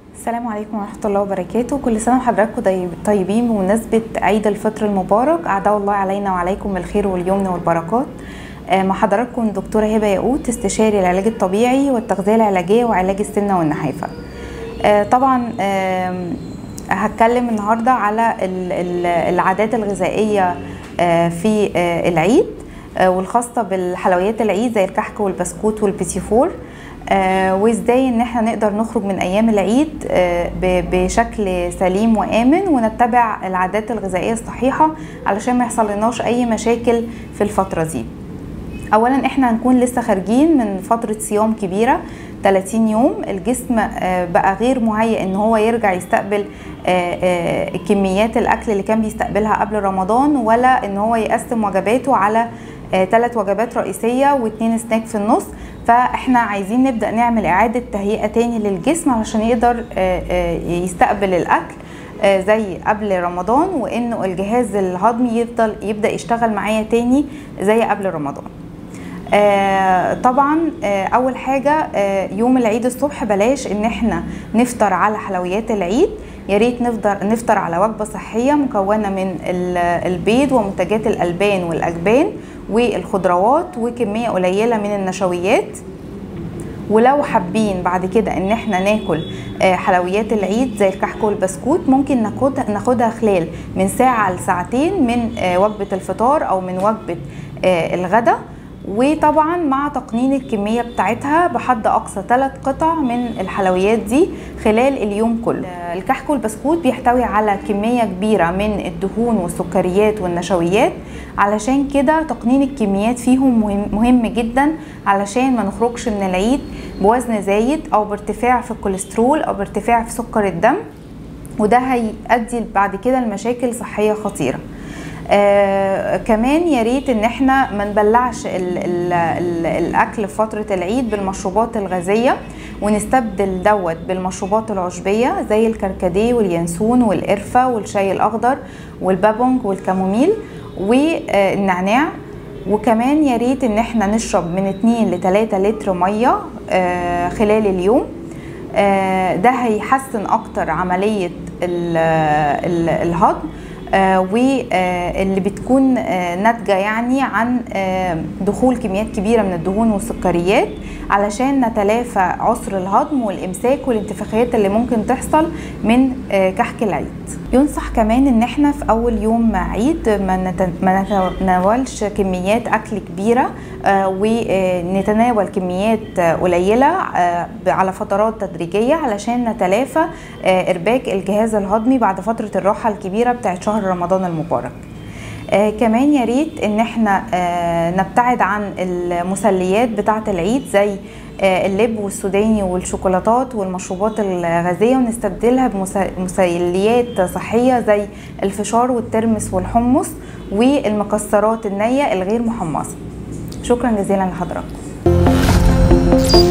السلام عليكم ورحمة الله وبركاته. كل سنة وحضراتكم طيبين بمناسبة عيد الفطر المبارك. أعداء الله علينا وعليكم بالخير واليمن والبركات. مع حضراتكم دكتورة هبة ياقوت، استشاري العلاج الطبيعي والتغذية العلاجية وعلاج السمنة والنحافة. طبعا هتكلم النهاردة على العادات الغذائية في العيد، والخاصة بالحلويات العيد زي الكحك والبسكوت والبيتيفور، وازاي ان احنا نقدر نخرج من ايام العيد بشكل سليم وامن، ونتبع العادات الغذائيه الصحيحه علشان ما يحصل لناش اي مشاكل في الفتره دي. اولا احنا هنكون لسه خارجين من فتره صيام كبيره 30 يوم، الجسم بقى غير مهيئ ان هو يرجع يستقبل كميات الاكل اللي كان بيستقبلها قبل رمضان، ولا ان هو يقسم وجباته على 3 وجبات رئيسيه و2 سناك في النص. فاحنا عايزين نبدأ نعمل اعادة تهيئة تاني للجسم علشان يقدر يستقبل الاكل زي قبل رمضان، وانه الجهاز الهضمي يبدأ يشتغل معايا تاني زي قبل رمضان. طبعا اول حاجة يوم العيد الصبح بلاش ان احنا نفطر على حلويات العيد، يا ريت نفطر على وجبة صحية مكونة من البيض ومنتجات الألبان والأجبان والخضروات وكمية قليلة من النشويات. ولو حابين بعد كده ان احنا ناكل حلويات العيد زي الكحك والبسكوت، ممكن ناخدها خلال من ساعة لساعتين من وجبة الفطار او من وجبة الغداء، وطبعا مع تقنين الكمية بتاعتها بحد اقصى 3 قطع من الحلويات دي خلال اليوم كله. الكحك والبسكوت بيحتوي على كمية كبيرة من الدهون والسكريات والنشويات، علشان كده تقنين الكميات فيهم مهم جدا علشان ما نخرجش من العيد بوزن زايد او بارتفاع في الكوليسترول او بارتفاع في سكر الدم، وده هيؤدي بعد كده لمشاكل صحية خطيرة. كمان يا ريت ان احنا ما نبلعش الاكل في فتره العيد بالمشروبات الغازيه، ونستبدل دوت بالمشروبات العشبيه زي الكركديه واليانسون والقرفه والشاي الاخضر والبابونج والكاموميل والنعناع. وكمان يا ريت ان احنا نشرب من 2 ل 3 لتر ميه خلال اليوم، ده هيحسن اكتر عمليه الهضم، واللي بتكون ناتجه يعني عن دخول كميات كبيره من الدهون والسكريات، علشان نتلافى عسر الهضم والامساك والانتفاخات اللي ممكن تحصل من كحك العيد. ينصح كمان ان احنا في اول يوم عيد ما نتناولش كميات اكل كبيره، ونتناول كميات قليله على فترات تدريجيه علشان نتلافى ارباك الجهاز الهضمي بعد فتره الراحه الكبيره بتاعت شهر رمضان المبارك. كمان يا ريت ان احنا نبتعد عن المسليات بتاعه العيد زي اللب والسوداني والشوكولاتات والمشروبات الغازيه، ونستبدلها بمسليات صحيه زي الفشار والترمس والحمص والمكسرات النيه الغير محمصه. شكرا جزيلا لحضراتكم.